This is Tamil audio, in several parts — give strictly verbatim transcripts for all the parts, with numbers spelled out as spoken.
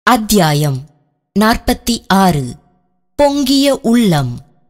அத்தியாயம் நாற்பத்தி ஆறு. பொங்கிய உள்ளம்.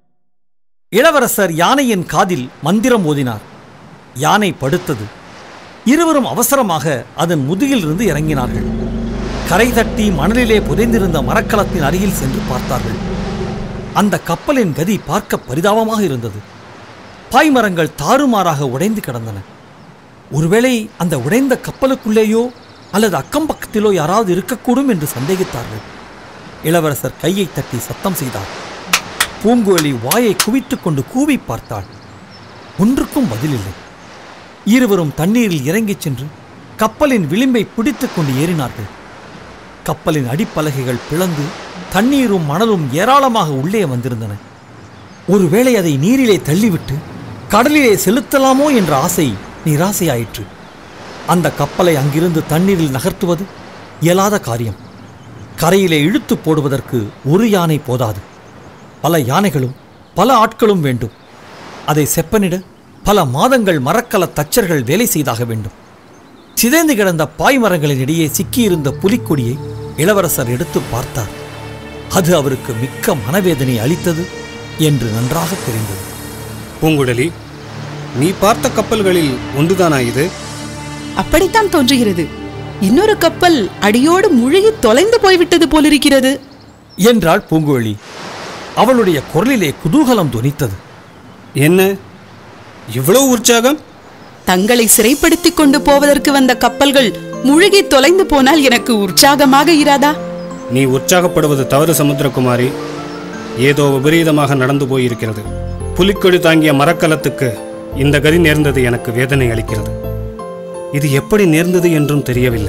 இளவரசர் யானையின் காதில் மந்திரம் ஓதினார். யானை படுத்தது. இருவரும் அவசரமாக அதன் முதுகிலிருந்து இறங்கினார்கள். கரை தட்டி மணலிலே புதைந்திருந்த மரக்கலத்தின் அருகில் சென்று பார்த்தார்கள். அந்த கப்பலின் கதி பார்க்க பரிதாபமாக இருந்தது. பாய்மரங்கள் தாறுமாறாக உடைந்து கிடந்தன. ஒருவேளை அந்த உடைந்த கப்பலுக்குள்ளேயோ அல்லது அக்கம் பக்கத்திலோ யாராவது இருக்கக்கூடும் என்று சந்தேகித்தார்கள். இளவரசர் கையை தட்டி சத்தம் செய்தார். பூங்குழலி வாயை குவித்துக் கொண்டு கூவி பார்த்தாள். ஒன்றுக்கும் பதிலில்லை. இருவரும் தண்ணீரில் இறங்கிச் சென்று கப்பலின் விளிம்பை பிடித்துக் கொண்டு ஏறினார்கள். கப்பலின் அடிப்பலகைகள் பிளந்து தண்ணீரும் மணலும் ஏராளமாக உள்ளே வந்திருந்தன. ஒருவேளை அதை நீரிலே தள்ளிவிட்டு கடலிலே செலுத்தலாமோ என்ற ஆசை நிராசையாயிற்று. அந்த கப்பலை அங்கிருந்து தண்ணீரில் நகர்த்துவது இயலாத காரியம். கரையிலே இழுத்து போடுவதற்கு ஒரு யானை போதாது. பல யானைகளும் பல ஆட்களும் வேண்டும். அதை செப்பனிட பல மாதங்கள் மரக்கல தச்சர்கள் வேலை செய்தாக வேண்டும். சிதைந்து கிடந்த பாய்மரங்களின் இடையே சிக்கியிருந்த புலிக்கொடியை இளவரசர் எடுத்து பார்த்தார். அது அவருக்கு மிக்க மனவேதனை அளித்தது என்று நன்றாக தெரிந்தது. பூங்குழலி, நீ பார்த்த கப்பல்களில் ஒன்றுதானா இது? அப்படித்தான் தோன்றுகிறது. இன்னொரு கப்பல் அடியோடு முழுகி தொலைந்து போய்விட்டது போலிருக்கிறது என்றாள் பூங்குழலி. அவளுடைய குரலிலே குதூகலம் தொனித்தது. என்ன இவ்வளவு உற்சாகம்? தங்களை சிறைப்படுத்திக் கொண்டு போவதற்கு வந்த கப்பல்கள் முழுகி தொலைந்து போனால் எனக்கு உற்சாகமாக இராதா? நீ உற்சாகப்படுவது தவறு சமுத்திரகுமாரி. ஏதோ விபரீதமாக நடந்து போயிருக்கிறது. புலிக்கொடி தாங்கிய மரக்கலத்துக்கு இந்த கதி நேர்ந்தது எனக்கு வேதனை அளிக்கிறது. இது எப்படி நேர்ந்தது என்றும் தெரியவில்லை.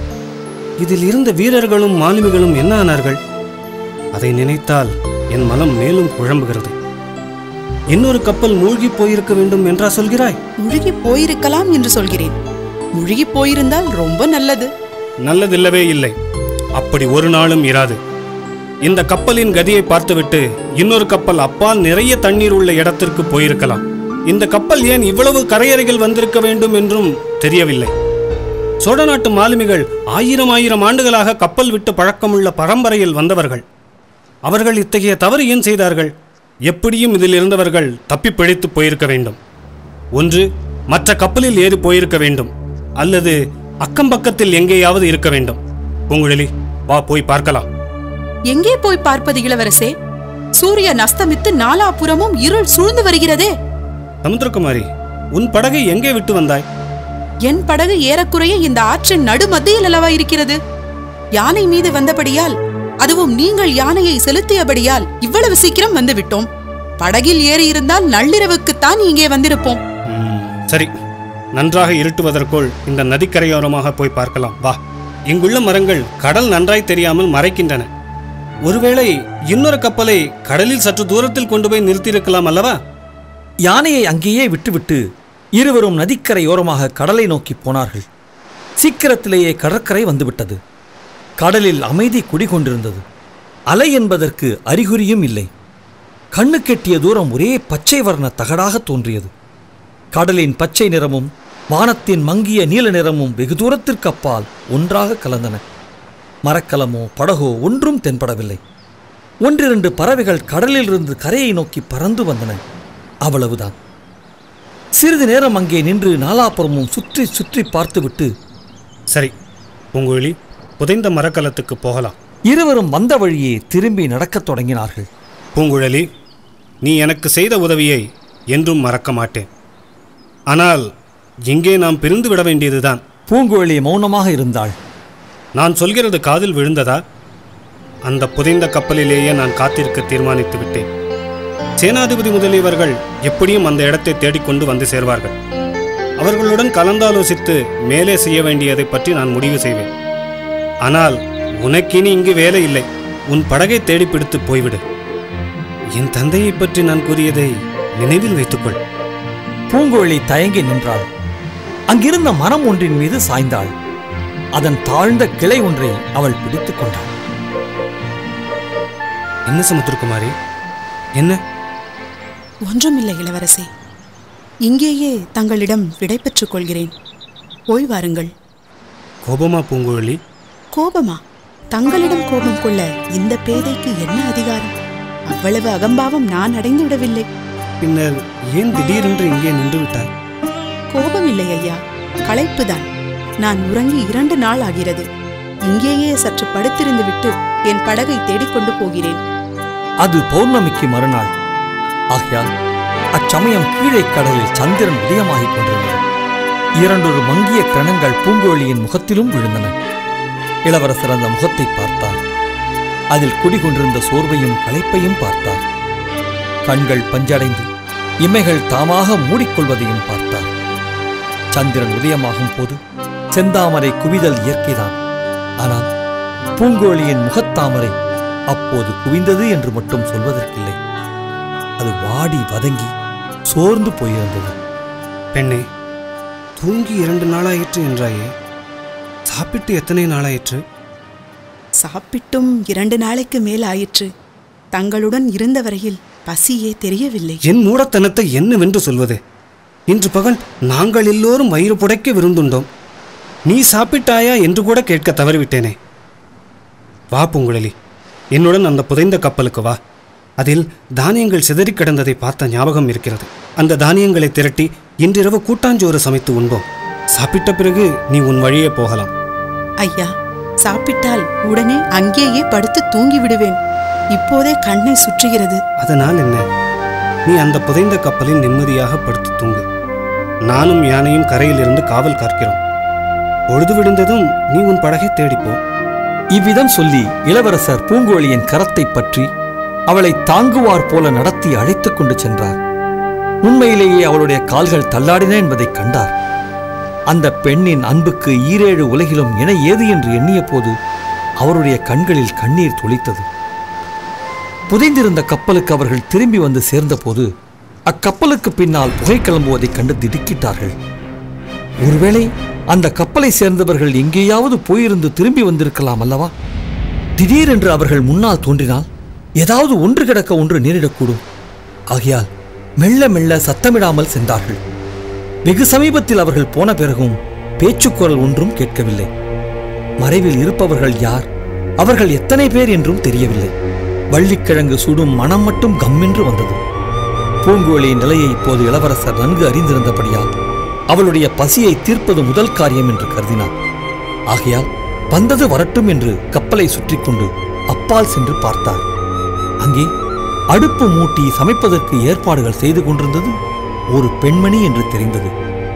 இதில் இருந்த வீரர்களும் மாலுமிகளும் என்ன ஆனார்கள்? அதை நினைத்தால் என் மனம் மேலும் குழம்புகிறது. இன்னொரு கப்பல் மூழ்கி போயிருக்க வேண்டும் என்றா சொல்கிறாய்? முழுகி போயிருக்கலாம் என்று சொல்கிறேன். முழுகி போயிருந்தால் ரொம்ப நல்லது. நல்லதில்லவே இல்லை. அப்படி ஒரு நாளும் இராது. இந்த கப்பலின் கதியை பார்த்துவிட்டு இன்னொரு கப்பல் அப்பால் நிறைய தண்ணீர் உள்ள இடத்திற்கு போயிருக்கலாம். இந்த கப்பல் ஏன் இவ்வளவு கரையறைகள் வந்திருக்க வேண்டும் என்றும் தெரியவில்லை. சோழ நாட்டு மாலுமிகள் ஆயிரம் ஆயிரம் ஆண்டுகளாக கப்பல் விட்டு பழக்கமுள்ள பரம்பரையில் வந்தவர்கள். அவர்கள் இத்தகைய தவறு ஏன் செய்தார்கள்? எப்படியும் இதில் இருந்தவர்கள் தப்பி பிழைத்து போயிருக்க வேண்டும். ஒன்று மற்ற கப்பலில் ஏறி போயிருக்க வேண்டும், அல்லது அக்கம் பக்கத்தில் எங்கேயாவது இருக்க வேண்டும். பூங்குழலி, வா போய் பார்க்கலாம். எங்கே போய் பார்ப்பது இளவரசே? சூரியன் அஸ்தமித்து நாலாபுறமும் இருள் சூழ்ந்து வருகிறதே. சமுத்திரகுமாரி, உன் படகை எங்கே விட்டு வந்தாய்? என் படகு ஏறக்குறைய இந்த ஆற்றின் நடுமத்தியில் அல்லவா இருக்கிறது. யானை மீது வந்தபடியால், அதுவும் நீங்கள் யானையை செலுத்தியபடியால் இவ்வளவு சீக்கிரம் வந்து விட்டோம். படகில் ஏறி இருந்தால் நள்ளிரவுக்குத்தான் இங்கே வந்திருப்போம். சரி, நன்றாக இருட்டுவதற்குள் இந்த நதிக்கரையோரமாக போய் பார்க்கலாம். வா. இங்குள்ள மரங்கள் கடல் நன்றாய் தெரியாமல் மறைக்கின்றன. ஒருவேளை இன்னொரு கப்பலை கடலில் சற்று தூரத்தில் கொண்டு போய் நிறுத்தியிருக்கலாம் அல்லவா? யானையை அங்கேயே விட்டுவிட்டு இருவரும் நதிக்கரையோரமாக கடலை நோக்கி போனார்கள். சீக்கிரத்திலேயே கடற்கரை வந்துவிட்டது. கடலில் அமைதி குடிகொண்டிருந்தது. அலை என்பதற்கு அறிகுறியும் இல்லை. கண்ணு கெட்டிய தூரம் ஒரே பச்சை வர்ண தகடாக தோன்றியது. கடலின் பச்சை நிறமும் வானத்தின் மங்கிய நீல நிறமும் வெகு தூரத்திற்கு அப்பால் ஒன்றாக கலந்தன. மரக்கலமோ படகோ ஒன்றும் தென்படவில்லை. ஒன்றிரண்டு பறவைகள் கடலிலிருந்து கரையை நோக்கி பறந்து வந்தன. அவ்வளவுதான். சிறிது நேரம் அங்கே நின்று நாலாபுறமும் சுற்றி சுற்றி பார்த்துவிட்டு, சரி பூங்குழலி, புதைந்த மரக்கலத்துக்கு போகலாம். இருவரும் வந்த வழியே திரும்பி நடக்கத் தொடங்கினார்கள். பூங்குழலி, நீ எனக்கு செய்த உதவியை என்றும் மறக்க மாட்டேன். ஆனால் இங்கே நாம் பிரிந்து விட வேண்டியதுதான். பூங்குழலி மௌனமாக இருந்தாள். நான் சொல்கிறது காதில் விழுந்ததா? அந்த புதைந்த கப்பலிலேயே நான் காத்திருக்க தீர்மானித்து விட்டேன். சேனாதிபதி முதலியவர்கள் எப்படியும் அந்த இடத்தை தேடிக்கொண்டு வந்து சேர்வார்கள். அவர்களுடன் கலந்தாலோசித்து மேலே செய்ய வேண்டியதை பற்றி நான் முடிவு செய்வேன். ஆனால் உனக்கினி இங்கு வேலை இல்லை. உன் படகை தேடி பிடித்து போய்விடு. என் தந்தையை பற்றி நான் கூறியதை நினைவில் வைத்துக்கொள். பூங்குழலி தயங்கி நின்றாள். அங்கிருந்த மரம் ஒன்றின் மீது சாய்ந்தாள். அதன் தாழ்ந்த கிளை ஒன்றை அவள் பிடித்துக் கொண்டாள். என்ன சமுத்திரகுமாரி, என்ன? ஒன்றுமில்லை இளவரசே. இங்கேயே தங்களிடம் விடை பெற்றுக் கொள்கிறேன். போய் வாருங்கள். கோபமா பூங்குழலி? கோபமா? தங்களிடம் கோபம் கொள்ள இந்த பேதைக்கு என்ன அதிகாரம்? அவ்வளவு அகம்பாவம் நான் அடைந்து விடவில்லை. பின்னர் ஏன் திடீரென்று இங்கே நின்று விட்டாய்? கோபம் இல்லை ஐயா, களைப்புதான். நான் உறங்கி இரண்டு நாள் ஆகிறது. இங்கேயே சற்று படுத்திருந்து விட்டு என் படகை தேடிக்கொண்டு போகிறேன். அது பௌர்ணமிக்கு மறுநாள் ஆகையால் அச்சமயம் கீழே கடலில் சந்திரன் உதயமாகிக் கொண்டிருந்தது. இரண்டொரு மங்கிய கிரணங்கள் பூங்கோழியின் முகத்திலும் விழுந்தன. இளவரசர் அந்த முகத்தை பார்த்தார். அதில் குடிகொண்டிருந்த சோர்வையும் களைப்பையும் பார்த்தார். கண்கள் பஞ்சடைந்து இமைகள் தாமாக மூடிக்கொள்வதையும் பார்த்தார். சந்திரன் உதயமாகும் போது செந்தாமரை குவிதல் இயற்கைதான். ஆனால் பூங்கோழியின் முகத்தாமரை அப்போது குவிந்தது என்று மட்டும் சொல்வதற்கில்லை. அது வாடி வதங்கி சோர்ந்து போயிருந்தது. பெண்ணே, தூங்கி இரண்டு நாளாயிற்று என்றாயே, சாப்பிட்டு எத்தனை நாளாயிற்று? சாப்பிட்டும் இரண்டு நாளைக்கு மேல் ஆயிற்று. தங்களுடன் இருந்த வரையில் பசியே தெரியவில்லை. என் மூடத்தனத்தை என்னவென்று சொல்வது? இன்று பகல் நாங்கள் எல்லோரும் வயிறு புடைக்க விருந்துண்டோம். நீ சாப்பிட்டாயா என்று கூட கேட்க தவறிவிட்டேனே. வா பூங்குழலி, என்னுடன் அந்த புதைந்த கப்பலுக்கு வா. அதில் தானியங்கள் சிதறி கிடந்ததை பார்த்த ஞாபகம் இருக்கிறது. அந்த தானியங்களை திரட்டி இன்றிரவு கூட்டாஞ்சோறு சமைத்து உண்போம். சாப்பிட்ட பிறகு நீ உன் வழியே போகலாம். ஐயா, சாப்பிட்டால் உடனே அங்கேயே படுத்து தூங்கி விடுவேன். இப்போதே கண்ணை சுற்றுகிறது. அதனால் என்ன? நீ அந்த புதைந்த கப்பலில் நிம்மதியாக படுத்து தூங்கு. நானும் யானையும் கரையில் இருந்து காவல் காக்கிறோம். பொழுது விடுந்ததும் நீ உன் படகை தேடிப்போ. இவ்விதம் சொல்லி இளவரசர் பூங்கோழியின் கரத்தை பற்றி அவளை தாங்குவார் போல நடத்தி அழைத்துக் கொண்டு சென்றார். உண்மையிலேயே அவளுடைய கால்கள் தள்ளாடின என்பதைக் கண்டார். அந்த பெண்ணின் அன்புக்கு ஈரேழு உலகிலும் இணை ஏது என்று எண்ணிய போது அவருடைய கண்களில் கண்ணீர் துளித்தது. புதைந்திருந்த கப்பலுக்கு அவர்கள் திரும்பி வந்து சேர்ந்தபோது அக்கப்பலுக்கு பின்னால் புகை கிளம்புவதைக் கண்டு திடுக்கிட்டார்கள். ஒருவேளை அந்த கப்பலை சேர்ந்தவர்கள் எங்கேயாவது போயிருந்து திரும்பி வந்திருக்கலாம் அல்லவா? திடீரென்று அவர்கள் முன்னால் தோன்றினால் ஏதாவது ஒன்று கிடக்க ஒன்று நேரிடக்கூடும். ஆகையால் மெல்ல மெல்ல சத்தமிடாமல் சென்றார்கள். வெகு சமீபத்தில் அவர்கள் போன பிறகும் பேச்சுக்குரல் ஒன்றும் கேட்கவில்லை. மறைவில் இருப்பவர்கள் யார், அவர்கள் எத்தனை பேர் என்றும் தெரியவில்லை. வள்ளிக்கிழங்கு சுடும் மனம் மட்டும் கம்மென்று வந்தது. பூங்கோழியின் நிலையை இப்போது இளவரசர் நன்கு அறிந்திருந்தபடியால் அவளுடைய பசியை தீர்ப்பது முதல் காரியம் என்று கருதினார். ஆகையால் வந்தது வரட்டும் என்று கப்பலை சுற்றி கொண்டு அப்பால் சென்று பார்த்தார். அங்கே அடுப்பு மூட்டி சமைப்பதற்கு ஏற்பாடுகள் செய்து கொண்டிருந்தது ஒரு பெண்மணி என்று தெரிந்தது.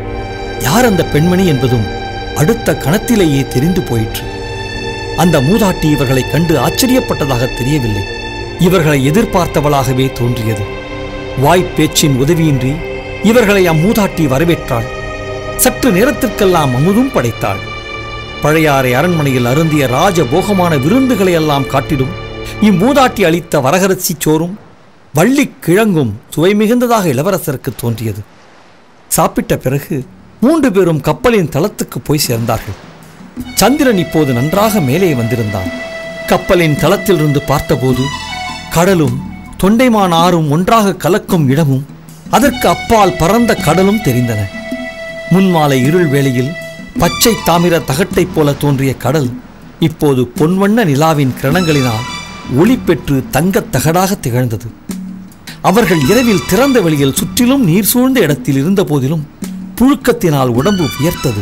யார் அந்த பெண்மணி என்பதும் அடுத்த கணத்திலேயே தெரிந்து போயிற்று. அந்த மூதாட்டி இவர்களை கண்டு ஆச்சரியப்பட்டதாக தெரியவில்லை. இவர்களை எதிர்பார்த்தவளாகவே தோன்றியது. வாய்ப்பேச்சின் உதவியின்றி இவர்களை அம்மூதாட்டி வரவேற்றாள். சற்று நேரத்திற்கெல்லாம் அமுதும் படைத்தாள். பழையாறை அரண்மனையில் அருந்திய ராஜபோகமான விருந்துகளை எல்லாம் காட்டிடும் இம்மூதாட்டி அளித்த வரகரசி சோறும் வள்ளி கிழங்கும் சுவை மிகுந்ததாக இளவரசருக்கு தோன்றியது. சாப்பிட்ட பிறகு மூன்று பேரும் கப்பலின் தளத்துக்கு போய் சேர்ந்தார்கள். சந்திரன் இப்போது நன்றாக மேலே வந்திருந்தான். கப்பலின் தளத்திலிருந்து பார்த்தபோது கடலும் தொண்டைமான் ஆறும் ஒன்றாக கலக்கும் இடமும் அதற்கு அப்பால் பரந்த கடலும் தெரிந்தன. முன்மாலை இருள் வேளையில் பச்சை தாமிர தகட்டைப் போல தோன்றிய கடல் இப்போது பொன்வண்ண நிலாவின் கிரணங்களினால் ஒளி பெற்று தங்கத் தகடாக திகழ்ந்தது. அவர்கள் இரவில் திறந்த வெளியில் சுற்றிலும் நீர் சூழ்ந்த இடத்தில் இருந்த போதிலும் புழுக்கத்தினால் உடம்பு வியர்த்தது.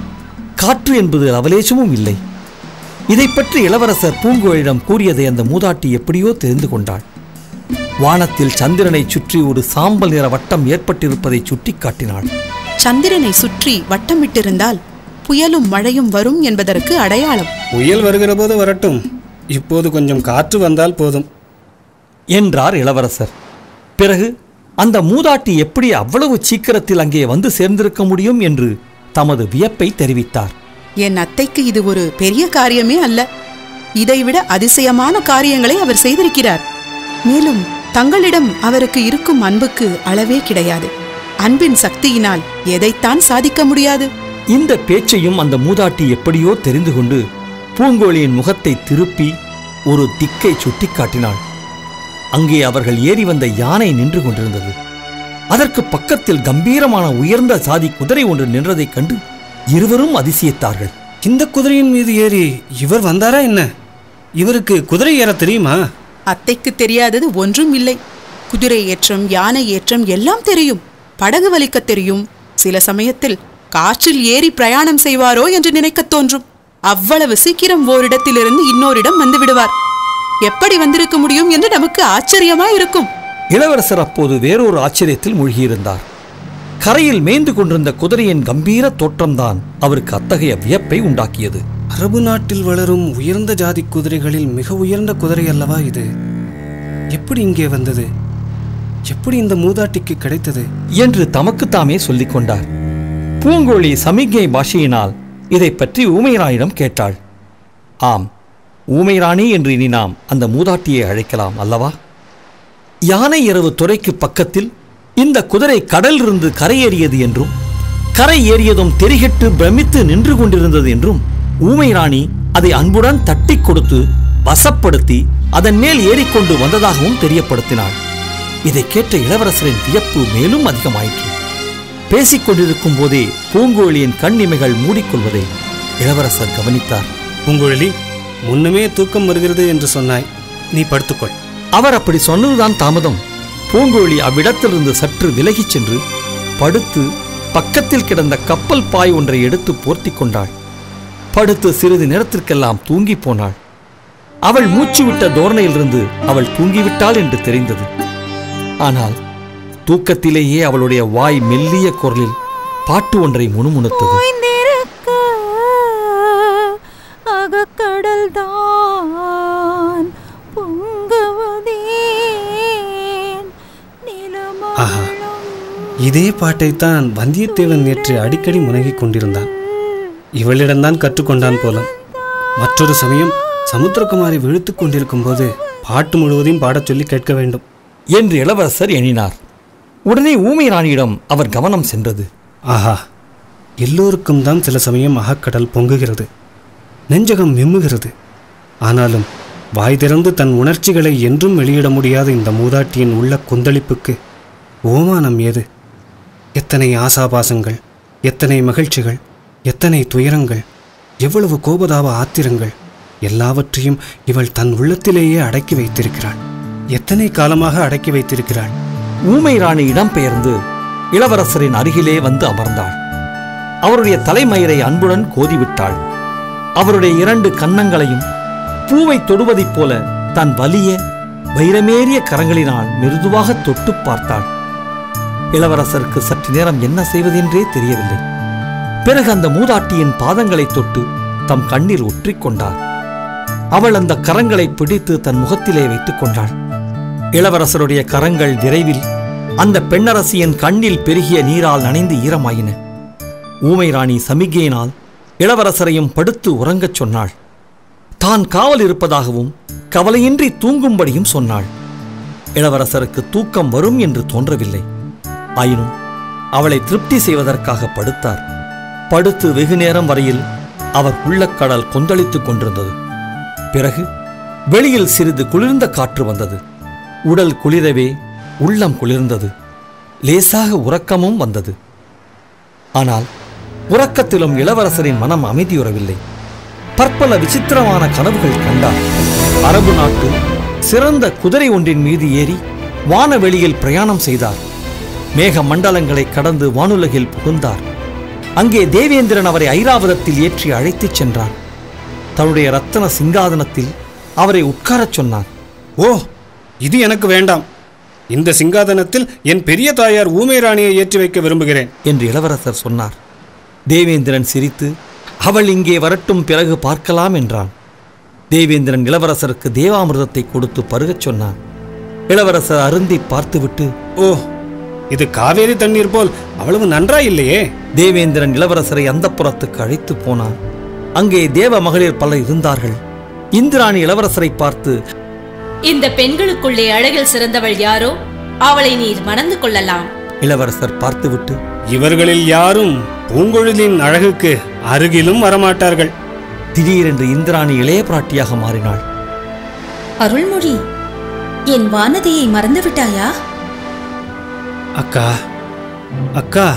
காற்று என்பது அவலேசமும் இல்லை. இதை பற்றி இளவரசர் பூங்கோழியிடம் கூறியதை அந்த மூதாட்டி எப்படியோ தெரிந்து கொண்டாள். வானத்தில் சந்திரனை சுற்றி ஒரு சாம்பல் நிற வட்டம் ஏற்பட்டிருப்பதை சுட்டி காட்டினாள். சந்திரனை சுற்றி வட்டமிட்டிருந்தால் புயலும் மழையும் வரும் என்பதற்கு அடையாளம். புயல் வருகிற போது வரட்டும், இப்போது கொஞ்சம் காற்று வந்தால் போதும் என்றார் இளவரசர். பிறகு அந்த மூதாட்டி எப்படி அவ்வளவு சீக்கிரத்தில் அங்கே வந்து சேர்ந்திருக்க முடியும் என்று தமது வியப்பை தெரிவித்தார். என் அத்தைக்கு இது ஒரு பெரிய காரியமே அல்ல. இதைவிட அதிசயமான காரியங்களை அவர் செய்திருக்கிறார். மேலும் தங்களிடம் அவருக்கு இருக்கும் அன்புக்கு அளவே கிடையாது. அன்பின் சக்தியினால் எதைத்தான் சாதிக்க முடியாது. இந்த பேச்சையும் அந்த மூதாட்டி எப்படியோ தெரிந்து கொண்டு பூங்கோழியின் முகத்தை திருப்பி ஒரு திக்கை சுட்டி காட்டினாள். அங்கே அவர்கள் ஏறி வந்த யானை நின்று கொண்டிருந்தது. அதற்கு பக்கத்தில் கம்பீரமான உயர்ந்த சாதி குதிரை ஒன்று நின்றதைக் கண்டு இருவரும் அதிசயித்தார்கள். இந்த குதிரையின் மீது ஏறி இவர் வந்தாரா என்ன? இவருக்கு குதிரை ஏற தெரியுமா? அத்தைக்கு தெரியாதது ஒன்றும் இல்லை. குதிரை ஏற்றம், யானை ஏற்றம் எல்லாம் தெரியும். படகு வலிக்க தெரியும். சில சமயத்தில் காற்றில் ஏறி பிரயாணம் செய்வாரோ என்று நினைக்க தோன்றும். அவ்வளவு சீக்கிரம் ஓரிடத்திலிருந்து இன்னோரிடம் வந்து விடுவார். எப்படி வந்திருக்க முடியும் என்று நமக்கு ஆச்சரியமா இருக்கும். இளவரசர் அப்போது வேறொரு ஆச்சரியத்தில் மூழ்கியிருந்தார். கரையில் மேய்ந்து கொண்டிருந்த குதிரையின் கம்பீர தோற்றம்தான் அவருக்கு அத்தகைய வியப்பை உண்டாக்கியது. அரபு நாட்டில் வளரும் உயர்ந்த ஜாதி குதிரைகளில் மிக உயர்ந்த குதிரை அல்லவா இது? எப்படி இங்கே வந்தது? எப்படி இந்த மூதாட்டிக்கு கிடைத்தது என்று தமக்குத்தாமே சொல்லிக் கொண்டார். பூங்கோழி சமிக்ஞை பாஷையினால் இதை பற்றி ஊமைராணியிடம் கேட்டாள். ஆம், ஊமைராணி என்று இனி நாம் அந்த மூதாட்டியை அழைக்கலாம் அல்லவா? யானை இரவு துறைக்கு பக்கத்தில் இந்த குதிரை கடலிலிருந்து கரையேறியது என்றும், கரை ஏறியதும் தெரிகெட்டு பிரமித்து நின்று கொண்டிருந்தது என்றும் ஊமைராணி அதை அன்புடன் தட்டி கொடுத்து வசப்படுத்தி அதன் மேல் ஏறிக்கொண்டு வந்ததாகவும் தெரியப்படுத்தினாள். இதை கேட்ட இளவரசரின் வியப்பு மேலும் அதிகமாயிற்று. பேசிக் கொண்டிருக்கும் போதே பூங்கோழியின் கண்ணிமைகள் மூடிக்கொள்வதை இளவரசர் கவனித்தார். பூங்கோழி, முன்னுமே தூக்கம் வருகிறது என்று சொன்னாய், நீ படுத்துக்கொள். அவர் அப்படி சொன்னதுதான் தாமதம். பூங்கோழி அவ்விடத்திலிருந்து சற்று விலகிச் சென்று படுத்து பக்கத்தில் கிடந்த கப்பல் பாய் ஒன்றை எடுத்து போர்த்தி கொண்டாள். படுத்து சிறிது நேரத்திற்கெல்லாம் தூங்கி போனாள். அவள் மூச்சுவிட்ட தோரணையிலிருந்து அவள் தூங்கிவிட்டாள் என்று தெரிந்தது. ஆனால் தூக்கத்திலேயே அவளுடைய வாய் மெல்லிய குரலில் பாட்டு ஒன்றை முணுமுணுத்தது. ஆஹா, இதே பாட்டைத்தான் வந்தியத்தேவன் நேற்று அடிக்கடி முனகிக் கொண்டிருந்தான். இவளிடம்தான் கற்றுக்கொண்டான் போலும். மற்றொரு சமயம் சமுத்திரகுமாரி விழுத்துக் கொண்டிருக்கும் போது பாட்டு முழுவதையும் பாடச் சொல்லி கேட்க வேண்டும் என்று இளவரசர் எண்ணினார். உடனே ஊமை ராணியிடம் அவர் கவனம் சென்றது. ஆஹா, எல்லோருக்கும் தான் சில சமயம் அகக்கடல் பொங்குகிறது, நெஞ்சகம் விம்முகிறது. ஆனாலும் வாய் திறந்து தன் உணர்ச்சிகளை என்றும் வெளியிட முடியாத இந்த மூதாட்டியின் உள்ள கொந்தளிப்புக்கு ஓமானம் ஏது? எத்தனை ஆசாபாசங்கள், எத்தனை மகிழ்ச்சிகள், எத்தனை துயரங்கள், எவ்வளவு கோபதாப ஆத்திரங்கள் எல்லாவற்றையும் இவள் தன் உள்ளத்திலேயே அடக்கி வைத்திருக்கிறாள். எத்தனை காலமாக அடக்கி வைத்திருக்கிறாள். ஊமை ராணி இடம்பெயர்ந்து இளவரசரின் அருகிலே வந்து அமர்ந்தாள். அவருடைய தலைமயிரை அன்புடன் கோதிவிட்டாள். அவருடைய இரண்டு கன்னங்களையும் பூவை தொடுவதைப் போல தன் வலிய வைரமேறிய கரங்களினால் மிருதுவாக தொட்டு பார்த்தாள். இளவரசருக்கு சற்று நேரம் என்ன செய்வதென்றே தெரியவில்லை. பிறகு அந்த மூதாட்டியின் பாதங்களை தொட்டு தம் கண்ணீர் ஒற்றிக்கொண்டார். அவள் அந்த கரங்களை பிடித்து தன் முகத்திலே வைத்துக் கொண்டாள். இளவரசருடைய கரங்கள் விரைவில் அந்த பெண்ணரசியின் கண்ணில் பெருகிய நீரால் நனைந்து ஈரமாயின. ஊமை ராணி சமிகையினால் இளவரசரையும் படுத்து உறங்கச் சொன்னாள். தான் காவல் இருப்பதாகவும் கவலையின்றி தூங்கும்படியும் சொன்னாள். இளவரசருக்கு தூக்கம் வரும் என்று தோன்றவில்லை. ஆயினும் அவளை திருப்தி செய்வதற்காக படுத்தார். படுத்து வெகு நேரம் வரையில் அவர் உள்ளக்கடல் கொந்தளித்துக் கொண்டிருந்தது. பிறகு வெளியில் சிறிது குளிர்ந்த காற்று வந்தது. உடல் குளிரவே உள்ளம் குளிர்ந்தது. லேசாக உறக்கமும் வந்தது. ஆனால் உறக்கத்திலும் இளவரசரின் மனம் அமைதியுறவில்லை. பற்பல விசித்திரமான கனவுகள் கண்டார். அரபு நாட்டு சிறந்த குதிரை ஒன்றின் மீது ஏறி வானவெளியில் பிரயாணம் செய்தார். மேக மண்டலங்களை கடந்து வானுலகில் புகுந்தார். அங்கே தேவேந்திரன் அவரை ஐராவதத்தில் ஏற்றி அழைத்துச் சென்றார். தன்னுடைய ரத்தன சிங்காதனத்தில் அவரை உட்காரச் சொன்னார். ஓ, இது எனக்கு வேண்டாம். இந்த சிங்காதனத்தில் என் பெரிய தாயார் ஊமை ராணியை ஏற்றி வைக்க விரும்புகிறேன் என்று இளவரசர் சொன்னார். தேவேந்திரன் சிரித்து, அவள் இங்கே வரட்டும், பிறகு பார்க்கலாம் என்றான். தேவேந்திரன் இளவரசருக்கு தேவாமிர்தத்தை கொடுத்து பருகச் சொன்னான். இளவரசர் அருந்தி பார்த்துவிட்டு, ஓ, இது காவேரி தண்ணீர் போல் அவ்வளவு நன்றாயில்லையே. தேவேந்திரன் இளவரசரை அந்தப்புறத்துக்கு அழைத்து போனான். அங்கே தேவ மகளிர் பலர் இருந்தார்கள். இந்திராணி இளவரசரை பார்த்து, இந்த பெண்களுக்குள்ளே அழகில் சிறந்தவள் யாரோ அவளை நீர் மணந்து கொள்ளலாம். இளவரசர் பார்த்துவிட்டு, இவர்களில் யாரும் பூங்கொழிலின் அழகுக்கு அருகிலும் வரமாட்டார்கள். திடீரென்று இந்திராணி இளைய பிராட்டியாக மாறினாள். அருள்மொழி, என் வானதியை மறந்துவிட்டாயா? அக்கா, அக்கா,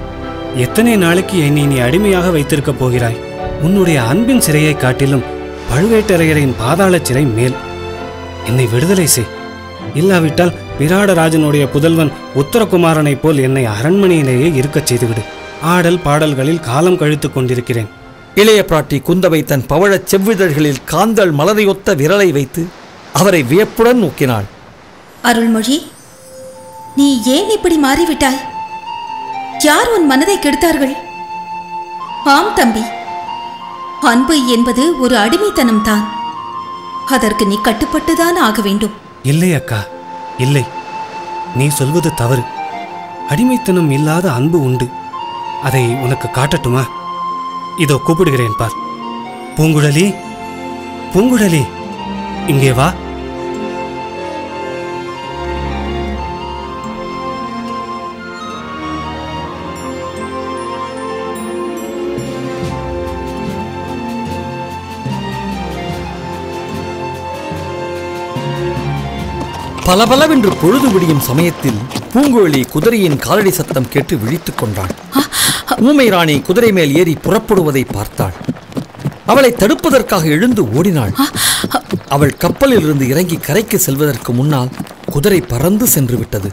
எத்தனை நாளைக்கு என்னை நீ அடிமையாக வைத்திருக்க போகிறாய்? உன்னுடைய அன்பின் சிறையை காட்டிலும் பழுவேட்டரையரின் பாதாள சிறை மேல். என்னை விடுதலை செய். இல்லாவிட்டால் விராடராஜனுடைய புதல்வன் உத்தரகுமாரனைப் போல் என்னை அரண்மனையிலேயே இருக்கச் செய்துவிடு. ஆடல் பாடல்களில் காலம் கழித்துக் கொண்டிருக்கிறேன். இளைய பிராட்டி குந்தவை தன் பவழச் செவ்விதழ்களில் காந்தள் மலரையொத்த விரலை வைத்து அவரை வியப்புடன் நோக்கினாள். அருள்மொழி, நீ ஏன் இப்படி மாறிவிட்டாய்? யார் உன் மனதை கெடுத்தார்கள்? ஆம் தம்பி, அன்பு என்பது ஒரு அடிமைத்தனம் தான். அதற்கு நீ கட்டுப்பட்டுதான் ஆக வேண்டும். இல்லை அக்கா, இல்லை. நீ சொல்வது தவறு. அடிமைத்தனம் இல்லாத அன்பு உண்டு. அதை உனக்கு காட்டட்டுமா? இதோ கூப்பிடுகிறேன் பார். பூங்குழலி, பூங்குழலி, இங்கே வா. பலபலவென்று பொழுது விடியும் சமயத்தில் பூங்குழலி குதிரையின் காலடி சத்தம் கேட்டு விழித்துக் கொண்டாள். ஊமை ராணி குதிரை மேல் ஏறி புறப்படுவதை பார்த்தாள். அவளை தடுப்பதற்காக எழுந்து ஓடினாள். அவள் கப்பலில் இருந்து இறங்கி கரைக்கு செல்வதற்கு முன்னால் குதிரை பறந்து சென்று விட்டது.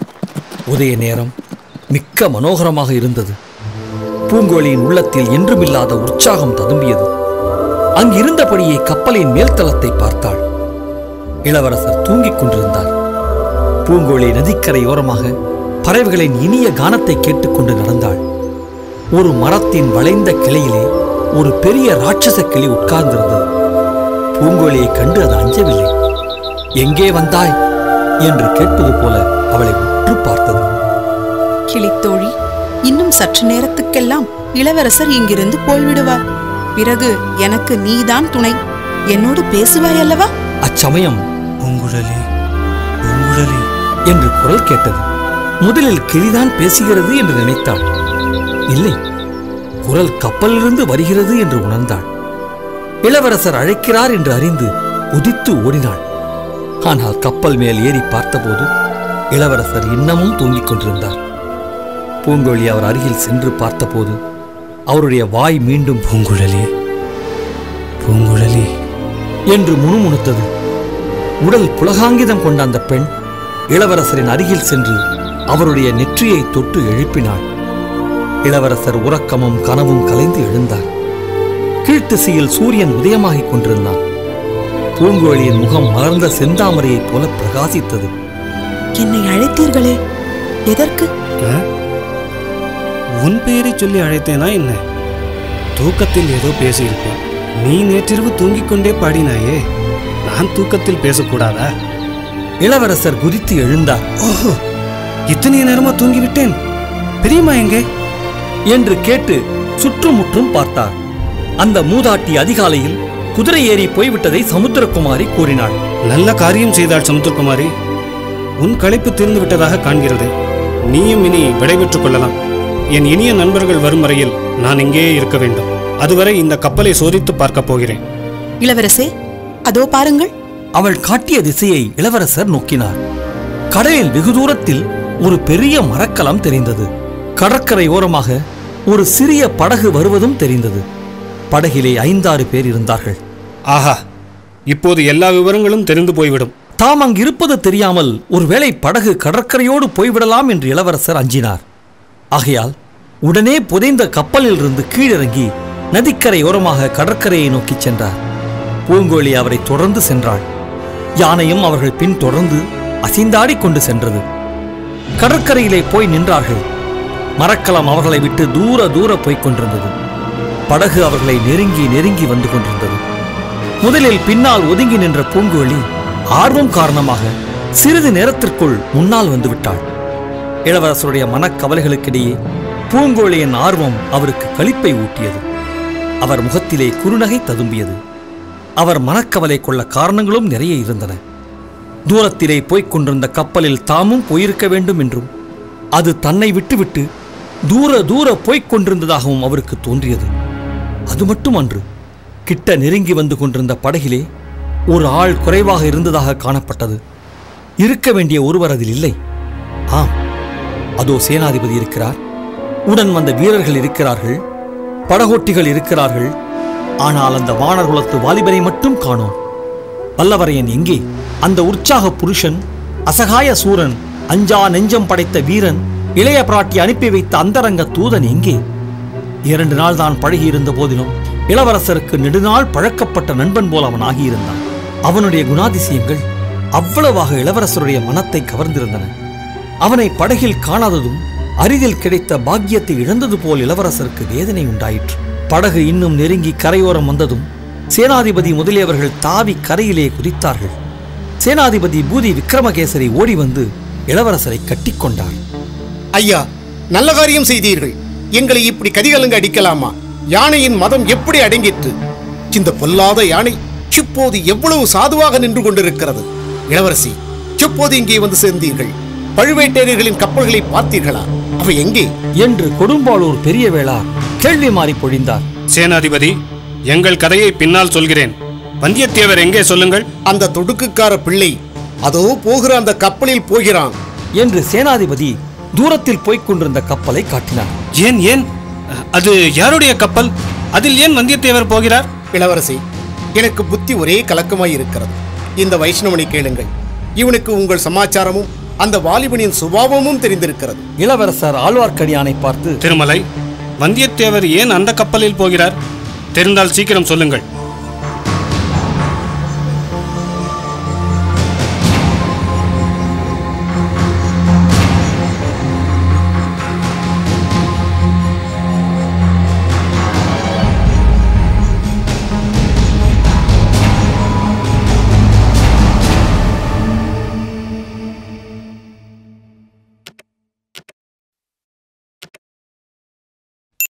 உதய நேரம் மிக்க மனோகரமாக இருந்தது. பூங்குழலியின் உள்ளத்தில் என்றுமில்லாத உற்சாகம் ததும்பியது. அங்கிருந்தபடியே கப்பலின் மேல்தளத்தை பார்த்தாள். இளவரசர் தூங்கிக் கொண்டிருந்தார். பூங்குழலி நதிக்கரையோரமாக பறவைகளின் இனிய கானத்தை கேட்டுக்கொண்டு நடந்தாள். ஒரு மரத்தின் வளைந்த கிளையிலே ஒரு பெரிய ராட்சச கிளி உட்கார்ந்திருந்தது. பூங்குழலியை கண்டு அது அஞ்சவில்லை. எங்கே வந்தாய் என்று கேட்பது போல அவளை உற்று பார்த்தது. கிளித்தோழி, இன்னும் சற்று நேரத்துக்கெல்லாம் இளவரசர் இங்கிருந்து போய்விடுவார். பிறகு எனக்கு நீதான் துணை. என்னோடு பேசுவாய் அல்லவா? அச்சமயம் பூங்குழலி, பூங்குழலி என்று குரல் கேட்டது. முதலில் கிளிதான் பேசுகிறது என்று நினைத்தாள். இல்லை, குரல் கப்பலிலிருந்து வருகிறது என்று உணர்ந்தாள். இளவரசர் அழைக்கிறார் என்று அறிந்து உதித்து ஓடினாள். ஆனால் கப்பல் மேல் ஏறி பார்த்தபோது இளவரசர் இன்னமும் தூங்கிக் கொண்டிருந்தார். பூங்குழலி அவர் அருகில் சென்று பார்த்தபோது அவருடைய வாய் மீண்டும் பூங்குழலி, பூங்குழலி என்று முணுமுணுத்தது. உடல் புலகாங்கிதம் கொண்ட அந்த பெண் இளவரசரின் அருகில் சென்று அவருடைய நெற்றியை தொட்டு எழுப்பினாள். இளவரசர் உறக்கமும் கனவும் கலைந்து எழுந்தார். கீழ்த்திசையில் சூரியன் உதயமாகிக் கொண்டிருந்தான். பூங்குழலியின் முகம் மலர்ந்த செந்தாமரையைப் போல பிரகாசித்தது. என்னை அழைத்தீர்களே, எதற்கு? உன் பெயரை சொல்லி அழைத்தேனா என்ன? தூக்கத்தில் ஏதோ பேசியிருப்பேன். நீ நேற்றிரவு தூங்கிக் கொண்டே பாடினாயே, நான் தூக்கத்தில் பேசக்கூடாதா? இளவரசர் குதித்து எழுந்தார். ஓஹோ, இத்தனை நேரமா தூங்கிவிட்டேன். பெரியம்மா எங்கே என்று கேட்டு சுற்றுமுற்றும் பார்த்தார். அந்த மூதாட்டி அதிகாலையில் குதிரை ஏறி போய்விட்டதை சமுத்திரகுமாரி கூறினாள். நல்ல காரியம் செய்தாள் சமுத்திரகுமாரி. உன் களைப்பு தீர்ந்து விட்டதாக காண்கிறது. நீயும் இனி விடைபெற்றுக் கொள்ளலாம். என் இனிய நண்பர்கள் வரும் வரையில் நான் இங்கேயே இருக்க வேண்டும். அதுவரை இந்த கப்பலை சோதித்து பார்க்கப் போகிறேன். இளவரசே, அதோ பாருங்கள். அவள் காட்டிய திசையை இளவரசர் நோக்கினார். கடலில் வெகு தூரத்தில் ஒரு பெரிய மரக்கலம் தெரிந்தது. கடற்கரை ஓரமாக ஒரு சிறிய படகு வருவதும் தெரிந்தது. படகிலே ஐந்தாறு பேர் இருந்தார்கள். ஆஹா, இப்போது எல்லா விவரங்களும் தெரிந்து போய்விடும். தாம் அங்கிருப்பது தெரியாமல் ஒருவேளை படகு கடற்கரையோடு போய்விடலாம் என்று இளவரசர் அஞ்சினார். ஆகையால் உடனே புதைந்த கப்பலில் இருந்து கீழிறங்கி நதிக்கரை ஓரமாக கடற்கரையை நோக்கிச் சென்றார். பூங்குழலி அவரை தொடர்ந்து சென்றாள். யானையும் அவர்கள் பின் தொடர்ந்து அசைந்தாடி கொண்டு சென்றது. கடற்கரையிலே போய் நின்றார்கள். மரக்கலம் அவர்களை விட்டு தூர தூர போய்க் கொண்டிருந்தது. படகு அவர்களை நெருங்கி நெருங்கி வந்து கொண்டிருந்தது. முதலில் பின்னால் ஒதுங்கி நின்ற பூங்குழலி ஆர்வம் காரணமாக சிறிது நேரத்திற்குள் முன்னால் வந்துவிட்டாள். இளவரசருடைய மனக்கவலைகளுக்கிடையே பூங்குழலியின் ஆர்வம் அவருக்கு களிப்பை ஊட்டியது. அவர் முகத்திலே குறுநகை ததும்பியது. அவர் மனக்கவலை கொள்ள காரணங்களும் நிறைய இருந்தன. தூரத்திலே போய்க் கொண்டிருந்த கப்பலில் தாமும் போயிருக்க வேண்டும் என்றும் அது தன்னை விட்டுவிட்டு தூர தூர போய்க் கொண்டிருந்ததாகவும் அவருக்கு தோன்றியது. அது மட்டுமன்று, கிட்ட நெருங்கி வந்து கொண்டிருந்த படகிலே ஒரு ஆள் குறைவாக இருந்ததாக காணப்பட்டது. இருக்க வேண்டிய ஒருவர் அதில் இல்லை. ஆம், அதோ சேனாதிபதி இருக்கிறார். உடன் வந்த வீரர்கள் இருக்கிறார்கள். படகோட்டிகள் இருக்கிறார்கள். ஆனால் அந்த வானர் குலத்து வாலிபரை மட்டும் காணோம். வல்லவரையன் எங்கே? அந்த உற்சாக புருஷன், அசகாய சூரன், அஞ்சா நெஞ்சம் படைத்த வீரன், இளைய பிராட்டி அனுப்பி வைத்த அந்தரங்க தூதன் எங்கே? இரண்டு நாள் தான் பழகியிருந்த போதிலும் இளவரசருக்கு நெடுநாள் பழக்கப்பட்ட நண்பன் போல் அவன் ஆகியிருந்தான். அவனுடைய குணாதிசயங்கள் அவ்வளவாக இளவரசருடைய மனத்தை கவர்ந்திருந்தன. அவனை படகில் காணாததும் அரிதில் கிடைத்த பாக்கியத்தை இழந்தது போல் இளவரசருக்கு வேதனை உண்டாயிற்று. படகு இன்னும் நெருங்கி கரையோரம் வந்ததும் சேனாதிபதி முதலியவர்கள் தாவி கரையிலே குதித்தார்கள். சேனாதிபதி பூதி விக்ரமகேசரி ஓடி வந்து இளவரசரை கட்டிக்கொண்டார். ஐயா, நல்ல காரியம் செய்தீர்கள். எங்களை இப்படி கதிகலங்க அடிக்கலாமா? யானையின் மதம் எப்படி அடங்கிற்று? இந்த பொல்லாத யானை இப்போது எவ்வளவு சாதுவாக நின்று கொண்டிருக்கிறது. இளவரசி, இப்போது இங்கே வந்து சேர்ந்தீர்கள். பழுவேட்டரையர்களின் கப்பல்களை பார்த்தீர்களா? அவை எங்கே என்று கொடும்பாளூர் பெரிய வேளார் கேள்வி மாறி பொழிந்தார். சேனாதிபதி, எங்கள் கதையை பின்னால் சொல்கிறேன். வந்தியத்தேவர் எங்கே சொல்லுங்கள். அந்த தொடுக்குக்கார பிள்ளை அதோ போகிற அந்த கப்பலில் போகிறான் என்று சேனாதிபதி தூரத்தில் போய்க் கொண்டிருந்த கப்பலை காட்டினார். ஏன் ஏன் அது யாருடைய கப்பல்? அதில் ஏன் வந்தியத்தேவர் போகிறார்? இளவரசி, எனக்கு புத்தி ஒரே கலக்கமாய் இருக்கிறது. இந்த வைஷ்ணவனை கேளுங்கள். இவனுக்கு உங்கள் சமாச்சாரமும் அந்த வாலிபனின் சுபாவமும் தெரிந்திருக்கிறது. இளவரசர் ஆழ்வார்க்கடியானை பார்த்து, திருமலை, வந்தியத்தேவர் ஏன் அந்த கப்பலில் போகிறார்? தெரிந்தால் சீக்கிரம் சொல்லுங்கள்.